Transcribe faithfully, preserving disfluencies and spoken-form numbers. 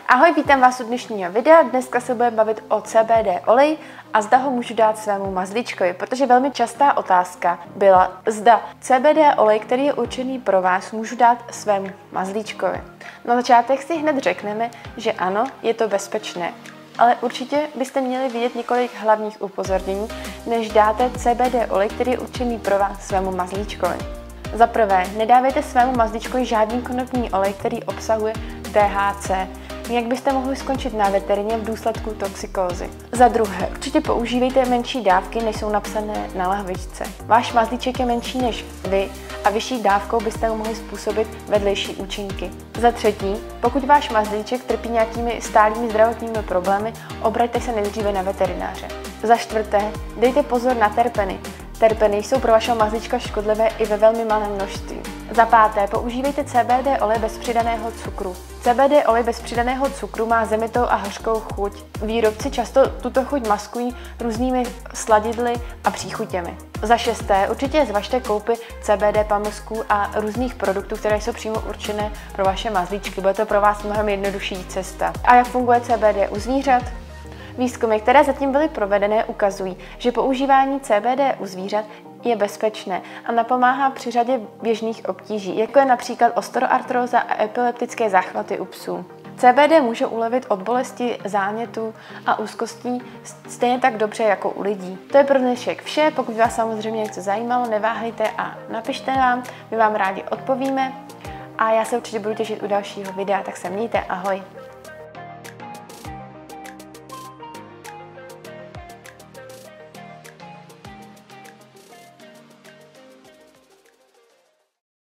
Ahoj, vítám vás u dnešního videa. Dneska se budeme bavit o C B D olej a zda ho můžu dát svému mazlíčkovi, protože velmi častá otázka byla, zda C B D olej, který je určený pro vás, můžu dát svému mazlíčkovi. Na začátek si hned řekneme, že ano, je to bezpečné. Ale určitě byste měli vidět několik hlavních upozornění, než dáte C B D olej, který je určený pro vás svému mazlíčkovi. Za prvé, nedávejte svému mazlíčkovi žádný konopný olej, který obsahuje T H C. Jak byste mohli skončit na veterině v důsledku toxikózy. Za druhé, určitě používejte menší dávky, než jsou napsané na lahvičce. Váš mazlíček je menší než vy a vyšší dávkou byste mu mohli způsobit vedlejší účinky. Za třetí, pokud váš mazlíček trpí nějakými stálými zdravotními problémy, obraťte se nejdříve na veterináře. Za čtvrté, dejte pozor na terpeny. Terpeny jsou pro vašeho mazlíčka škodlivé i ve velmi malém množství. Za páté, používejte C B D olej bez přidaného cukru. C B D olej bez přidaného cukru má zemitou a hořkou chuť. Výrobci často tuto chuť maskují různými sladidly a příchutěmi. Za šesté, určitě zvažte koupy C B D pamusků a různých produktů, které jsou přímo určené pro vaše mazlíčky. Bude to pro vás mnohem jednodušší cesta. A jak funguje C B D u zvířat? Výzkumy, které zatím byly provedené, ukazují, že používání C B D u zvířat je bezpečné a napomáhá při řadě běžných obtíží, jako je například osteoartróza a epileptické záchvaty u psů. C B D může ulevit od bolesti, zánětů a úzkostí stejně tak dobře jako u lidí. To je pro dnešek vše, pokud vás samozřejmě něco zajímalo, neváhejte a napište nám, my vám rádi odpovíme a já se určitě budu těšit u dalšího videa, tak se mějte, ahoj!